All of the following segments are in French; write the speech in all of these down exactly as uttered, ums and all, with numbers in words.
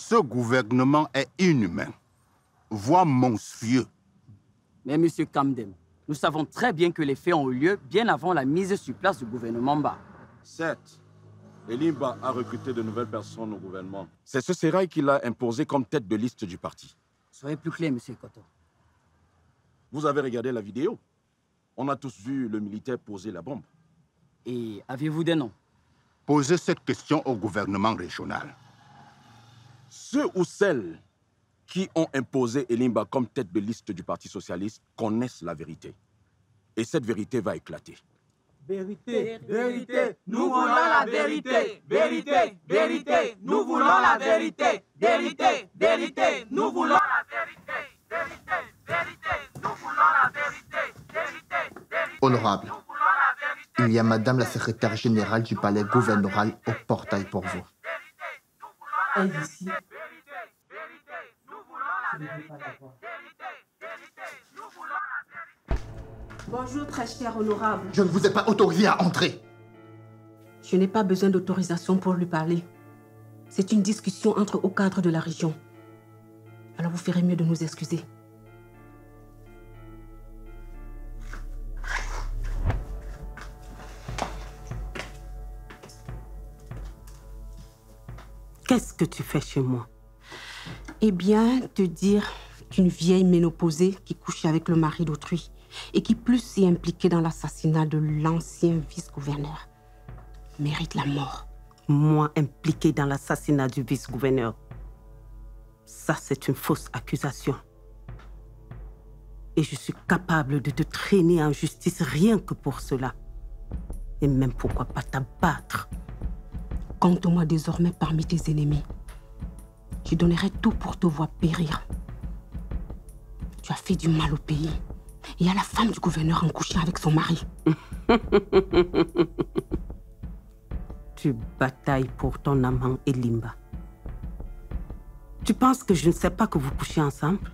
Ce gouvernement est inhumain, voire monstrueux. Mais monsieur Kamdem, nous savons très bien que les faits ont eu lieu bien avant la mise sur place du gouvernement Ba. Certes, Elimba a recruté de nouvelles personnes au gouvernement. C'est ce sérail qui l'a imposé comme tête de liste du parti. Soyez plus clair, monsieur Koto. Vous avez regardé la vidéo? On a tous vu le militaire poser la bombe. Et avez-vous des noms? Posez cette question au gouvernement régional. Ceux ou celles qui ont imposé Elimba comme tête de liste du Parti socialiste connaissent la vérité. Et cette vérité va éclater. Vérité, vérité, nous voulons la vérité. Vérité, vérité, nous voulons la vérité. Vérité, vérité, nous voulons la vérité. Vérité, vérité, nous voulons la vérité. Vérité, vérité. Honorable, il y a Madame la secrétaire générale du palais gouvernoral au portail pour vous. Elle est ici. Bonjour, très cher honorable. Je ne vous ai pas autorisé à entrer. Je n'ai pas besoin d'autorisation pour lui parler. C'est une discussion entre hauts cadres de la région. Alors vous ferez mieux de nous excuser. Qu'est-ce que tu fais chez moi? Eh bien, te dire qu'une vieille ménopausée qui couche avec le mari d'autrui et qui plus est impliquée dans l'assassinat de l'ancien vice-gouverneur mérite la mort. Moi impliquée dans l'assassinat du vice-gouverneur? Ça, c'est une fausse accusation. Et je suis capable de te traîner en justice rien que pour cela. Et même pourquoi pas t'abattre. Compte-moi désormais parmi tes ennemis. Je donnerai tout pour te voir périr. Tu as fait du mal au pays et à la femme du gouverneur en couchant avec son mari. Tu batailles pour ton amant Elimba. Tu penses que je ne sais pas que vous couchez ensemble?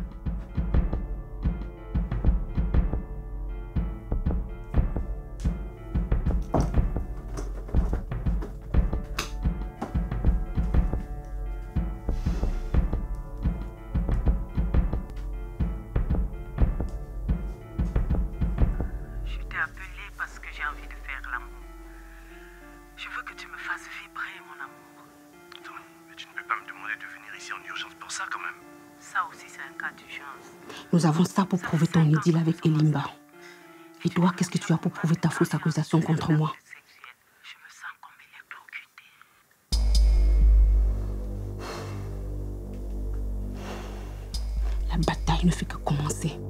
Nous avons ça pour prouver ton idylle avec Elimba. Et toi, qu'est-ce que tu as pour prouver ta fausse accusation contre moi? La bataille ne fait que commencer.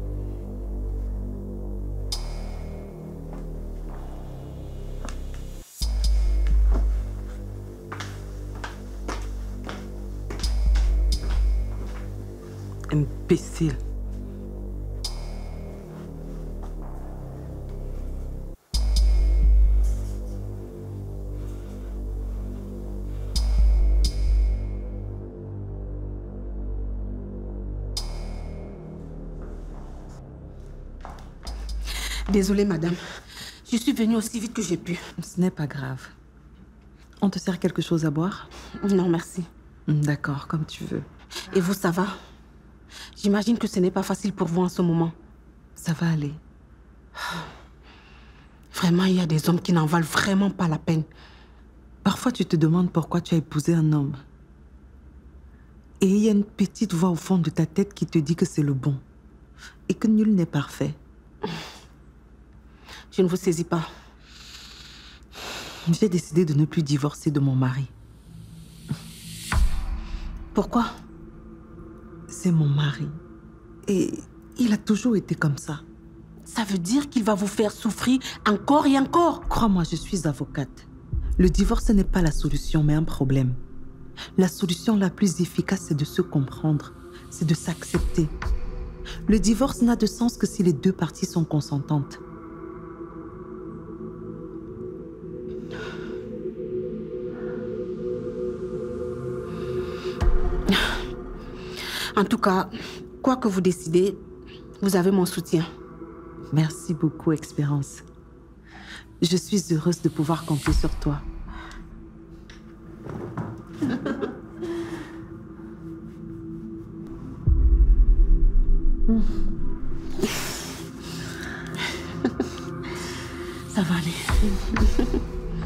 Imbécile. Désolée, madame. Je suis venue aussi vite que j'ai pu. Ce n'est pas grave. On te sert quelque chose à boire? Non, merci. D'accord, comme tu veux. Et vous, ça va? J'imagine que ce n'est pas facile pour vous en ce moment. Ça va aller. Vraiment, il y a des hommes qui n'en valent vraiment pas la peine. Parfois, tu te demandes pourquoi tu as épousé un homme. Et il y a une petite voix au fond de ta tête qui te dit que c'est le bon. Et que nul n'est parfait. Je ne vous saisis pas. J'ai décidé de ne plus divorcer de mon mari. Pourquoi? C'est mon mari. Et il a toujours été comme ça. Ça veut dire qu'il va vous faire souffrir encore et encore? Crois-moi, je suis avocate. Le divorce n'est pas la solution, mais un problème. La solution la plus efficace, c'est de se comprendre. C'est de s'accepter. Le divorce n'a de sens que si les deux parties sont consentantes. En tout cas, quoi que vous décidez, vous avez mon soutien. Merci beaucoup, Espérance. Je suis heureuse de pouvoir compter sur toi. Ça va aller.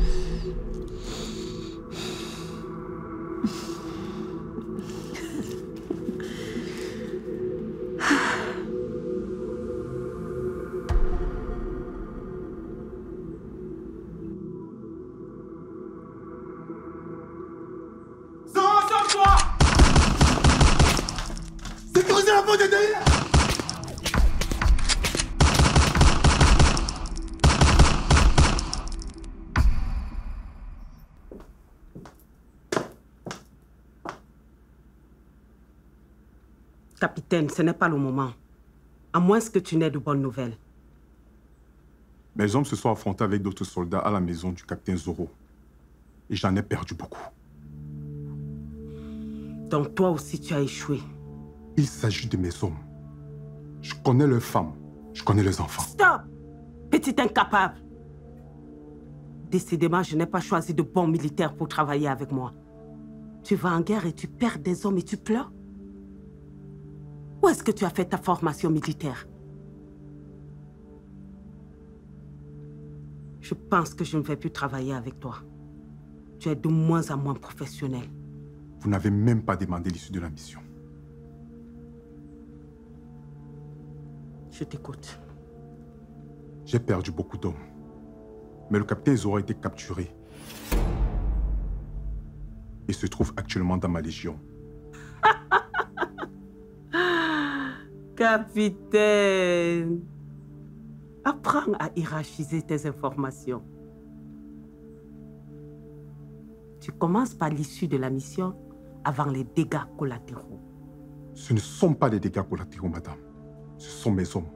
Sécurisez la porte de derrière! Capitaine, ce n'est pas le moment. À moins que tu n'aies de bonnes nouvelles. Mes hommes se sont affrontés avec d'autres soldats à la maison du capitaine Zoro. Et j'en ai perdu beaucoup. Donc toi aussi tu as échoué. Il s'agit de mes hommes. Je connais leurs femmes. Je connais leurs enfants. Stop! Petit incapable! Décidément, je n'ai pas choisi de bons militaires pour travailler avec moi. Tu vas en guerre et tu perds des hommes et tu pleures? Où est-ce que tu as fait ta formation militaire? Je pense que je ne vais plus travailler avec toi. Tu es de moins en moins professionnel. Vous n'avez même pas demandé l'issue de la mission. Je t'écoute. J'ai perdu beaucoup d'hommes. Mais le capitaine Zoro a été capturé. Et se trouve actuellement dans ma légion. Capitaine, apprends à hiérarchiser tes informations. Tu commences par l'issue de la mission avant les dégâts collatéraux. Ce ne sont pas des dégâts collatéraux, madame. Ce sont mes hommes.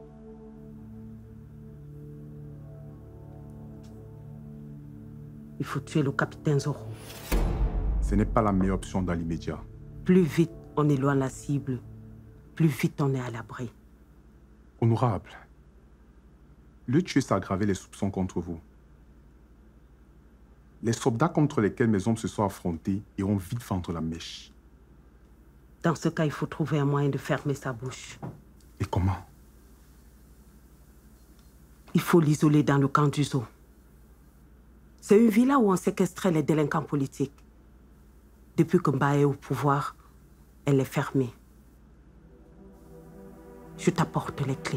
Il faut tuer le capitaine Zoro. Ce n'est pas la meilleure option dans l'immédiat. Plus vite on éloigne la cible, plus vite on est à l'abri. Honorable, le tuer, ça a aggravé les soupçons contre vous. Les soldats contre lesquels mes hommes se sont affrontés iront vite vendre la mèche. Dans ce cas, il faut trouver un moyen de fermer sa bouche. Et comment? Il faut l'isoler dans le camp du zoo. C'est une villa où on séquestrait les délinquants politiques. Depuis que Mba est au pouvoir, elle est fermée. Je t'apporte les clés.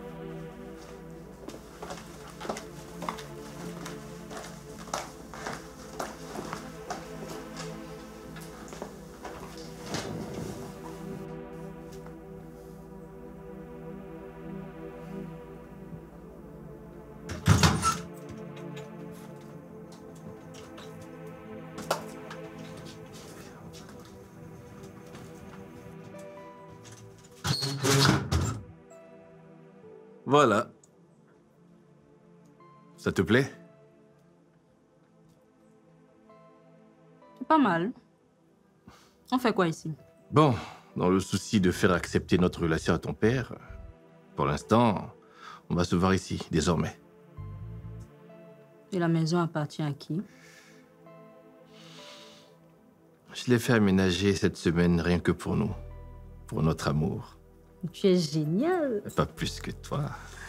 Voilà. Ça te plaît? Pas mal. On fait quoi ici? Bon, dans le souci de faire accepter notre relation à ton père, pour l'instant, on va se voir ici, désormais. Et la maison appartient à qui? Je l'ai fait aménager cette semaine rien que pour nous, pour notre amour. Tu es génial. Pas plus que toi.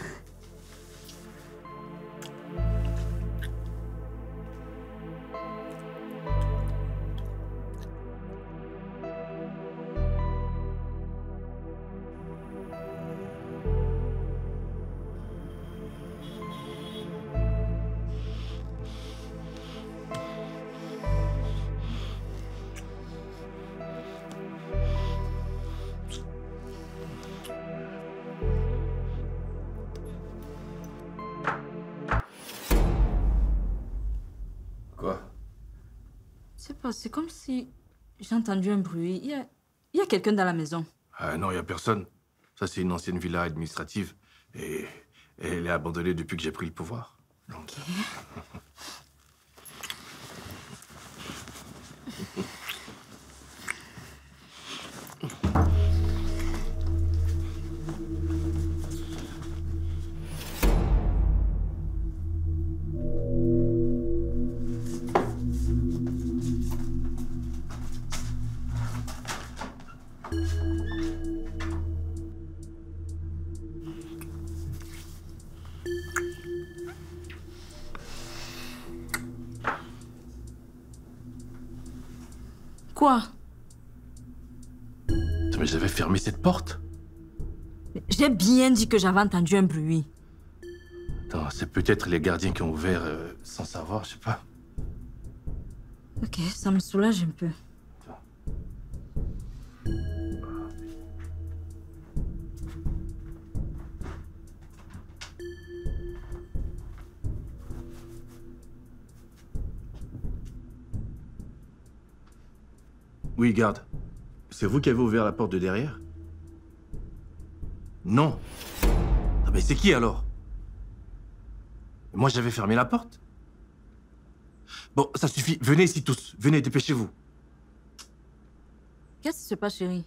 C'est comme si j'ai entendu un bruit. Il y a, il y a quelqu'un dans la maison. Ah non, il n'y a personne. Ça, c'est une ancienne villa administrative. Et elle est abandonnée depuis que j'ai pris le pouvoir. Donc... Ok. Quoi? Mais j'avais fermé cette porte. J'ai bien dit que j'avais entendu un bruit. Attends, c'est peut-être les gardiens qui ont ouvert euh, sans savoir, je sais pas. Ok, ça me soulage un peu. Oui, garde. C'est vous qui avez ouvert la porte de derrière? Non. Ah, mais c'est qui alors? Moi, j'avais fermé la porte. Bon, ça suffit. Venez ici tous. Venez, dépêchez-vous. Qu'est-ce qui se passe, chérie?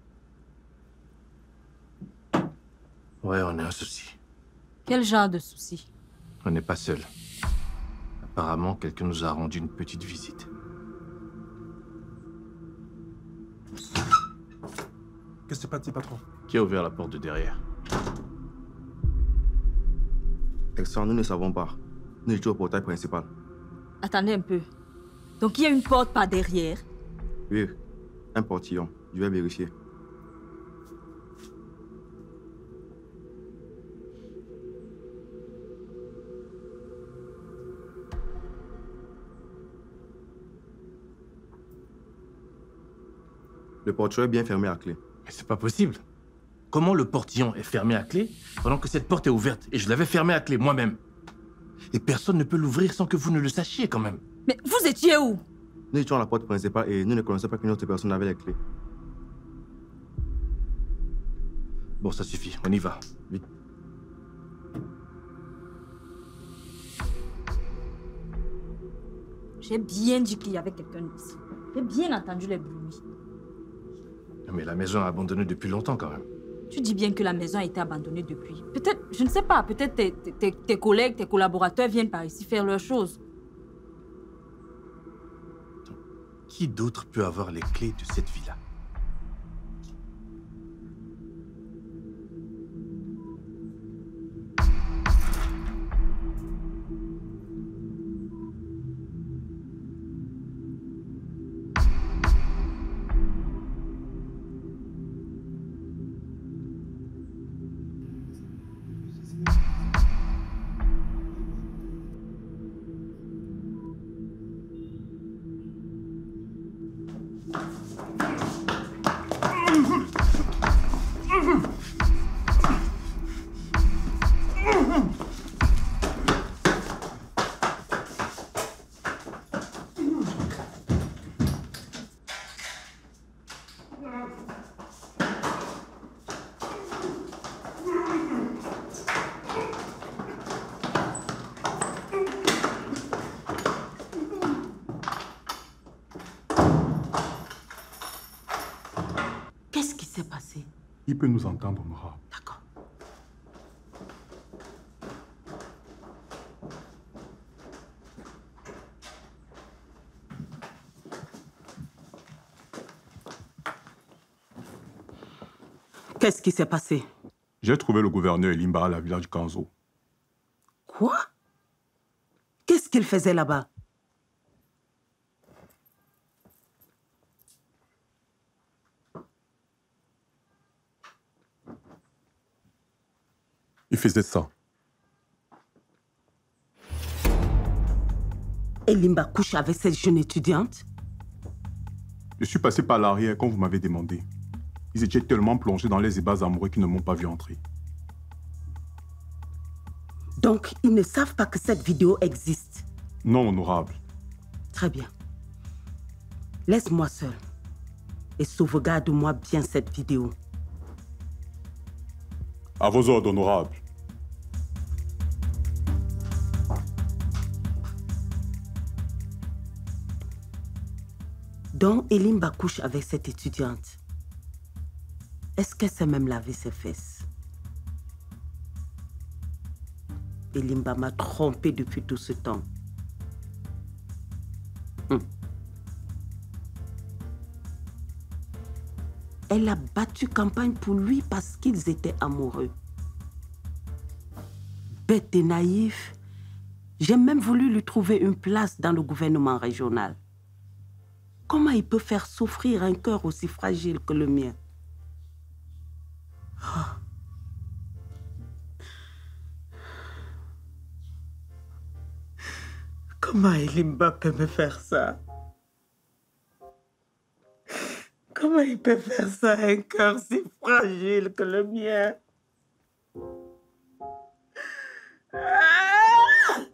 Ouais, on a un souci. Quel genre de souci? On n'est pas seul. Apparemment, quelqu'un nous a rendu une petite visite. Qu'est-ce qui se passe, patron? Qui a ouvert la porte de derrière? Excellent, nous ne savons pas. Nous étions au portail principal. Attendez un peu. Donc il y a une porte par derrière? Oui, un portillon. Je vais vérifier. Le portillon est bien fermé à clé. Mais c'est pas possible. Comment le portillon est fermé à clé pendant que cette porte est ouverte et je l'avais fermée à clé moi-même? Et personne ne peut l'ouvrir sans que vous ne le sachiez quand même. Mais vous étiez où? Nous étions à la porte principale et nous ne connaissions pas qu'une autre personne avait les clés. Bon, ça suffit. On y va. Vite. J'ai bien dit qu'il y avait quelqu'un ici. J'ai bien entendu les bruits. Mais la maison est abandonnée depuis longtemps quand même. Tu dis bien que la maison a été abandonnée depuis. Peut-être, je ne sais pas, peut-être tes, tes, tes collègues, tes collaborateurs viennent par ici faire leurs choses. Qui d'autre peut avoir les clés de cette villa? Il peut nous entendre, honorable. D'accord. Qu'est-ce qui s'est passé? J'ai trouvé le gouverneur Elimba à la villa du Kanzo. Quoi? Qu'est-ce qu'il faisait là-bas? Il faisait ça. Elimba couche avec cette jeune étudiante? Je suis passé par l'arrière quand vous m'avez demandé. Ils étaient tellement plongés dans les ébats amoureux qu'ils ne m'ont pas vu entrer. Donc, ils ne savent pas que cette vidéo existe? Non, honorable. Très bien. Laisse-moi seul et sauvegarde-moi bien cette vidéo. À vos ordres, honorable. Donc, Elimba couche avec cette étudiante. Est-ce qu'elle sait même laver ses fesses? Elimba m'a trompé depuis tout ce temps. Hum. Elle a battu campagne pour lui parce qu'ils étaient amoureux. Bête et naïf. J'ai même voulu lui trouver une place dans le gouvernement régional. Comment il peut faire souffrir un cœur aussi fragile que le mien? Oh. Comment Elimba peut me faire ça? Comment il peut faire ça à un cœur si fragile que le mien? Ah!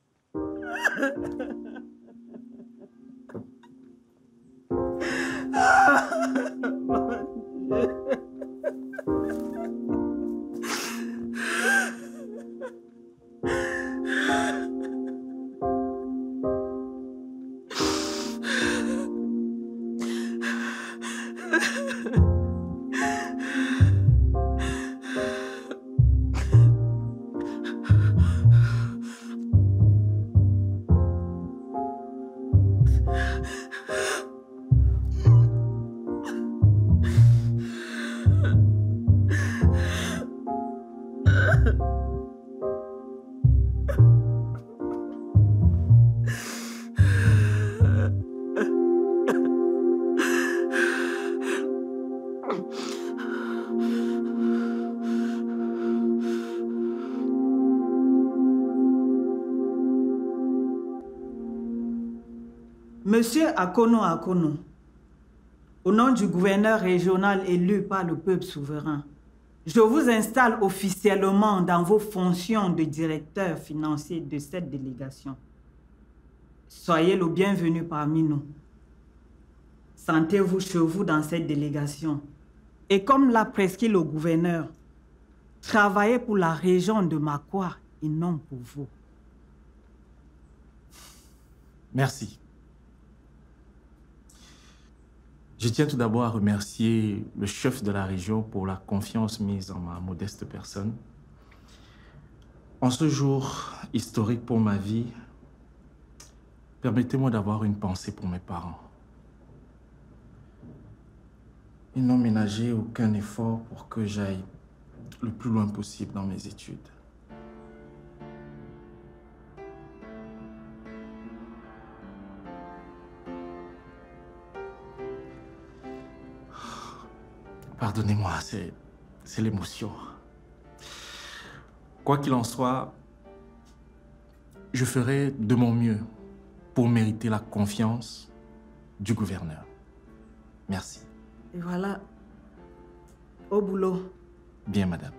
Ah, mon Dieu. Monsieur Akono Akono, au nom du gouverneur régional élu par le peuple souverain, je vous installe officiellement dans vos fonctions de directeur financier de cette délégation. Soyez le bienvenu parmi nous. Sentez-vous chez vous dans cette délégation. Et comme l'a prescrit le gouverneur, travaillez pour la région de Makwa et non pour vous. Merci. Je tiens tout d'abord à remercier le chef de la région pour la confiance mise en ma modeste personne. En ce jour historique pour ma vie, permettez-moi d'avoir une pensée pour mes parents. Ils n'ont ménagé aucun effort pour que j'aille le plus loin possible dans mes études. Pardonnez-moi, c'est, c'est l'émotion. Quoi qu'il en soit, je ferai de mon mieux pour mériter la confiance du gouverneur. Merci. Et voilà, au boulot. Bien, madame.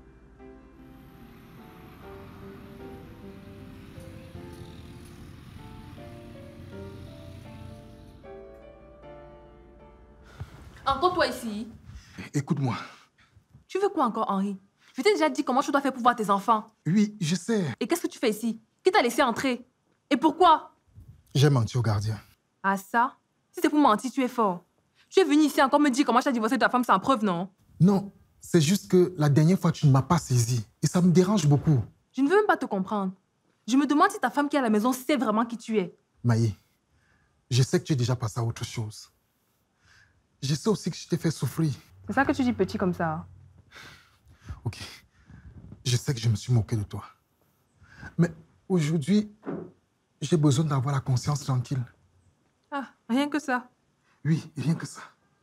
Encore toi ici? Écoute-moi. Tu veux quoi encore, Henri? Je t'ai déjà dit comment je dois faire pour voir tes enfants. Oui, je sais. Et qu'est-ce que tu fais ici? Qui t'a laissé entrer? Et pourquoi? J'ai menti au gardien. Ah ça? Si c'est pour mentir, tu es fort. Tu es venu ici encore me dire comment tu as divorcé de ta femme sans preuve, non? Non, c'est juste que la dernière fois, tu ne m'as pas saisi. Et ça me dérange beaucoup. Je ne veux même pas te comprendre. Je me demande si ta femme qui est à la maison sait vraiment qui tu es. Maï, je sais que tu es déjà passé à autre chose. Je sais aussi que je t'ai fait souffrir. C'est ça que tu dis petit comme ça? Ok. Je sais que je me suis moqué de toi. Mais aujourd'hui, j'ai besoin d'avoir la conscience tranquille. Ah, rien que ça? Oui, rien que ça.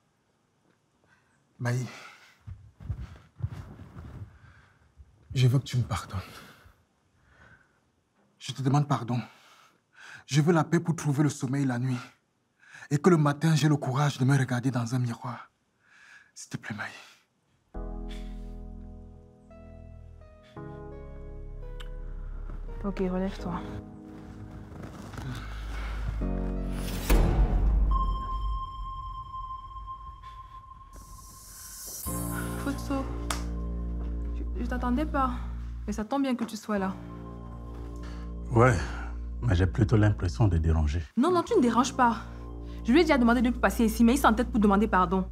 Maï, je veux que tu me pardonnes. Je te demande pardon. Je veux la paix pour trouver le sommeil la nuit. Et que le matin, j'ai le courage de me regarder dans un miroir. S'il te plaît, Maï. Ok, relève-toi. Futso, je, je t'attendais pas. Mais ça tombe bien que tu sois là. Ouais, mais j'ai plutôt l'impression de déranger. Non, non, tu ne déranges pas. Je lui ai déjà demandé de ne plus passer ici, mais il s'entête pour demander pardon.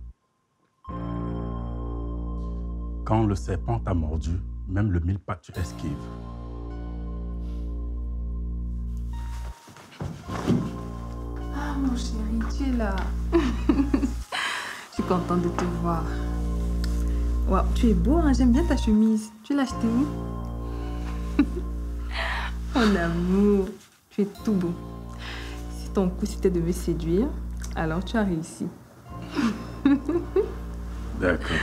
Quand le serpent t'a mordu, même le mille pas tu esquives. Ah, mon chéri, tu es là. Je suis contente de te voir. Wow, tu es beau, hein? J'aime bien ta chemise. Tu l'as achetée où? Mon amour, tu es tout beau. Si ton coup c'était de me séduire, Alors tu as réussi. D'accord.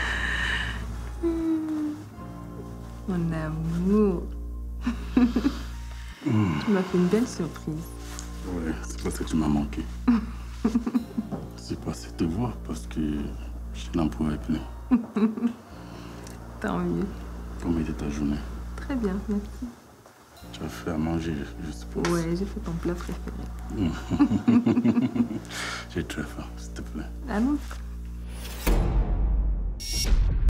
Mon amour. Mm. Tu m'as fait une belle surprise. Ouais, c'est parce que tu m'as manqué. C'est passé te voir parce que je n'en pouvais plus. Tant mieux. Comment était ta journée? Très bien, merci. Tu as fait à manger, je suppose. Ouais, j'ai fait ton plat préféré. J'ai très faim, s'il te plaît. Allons.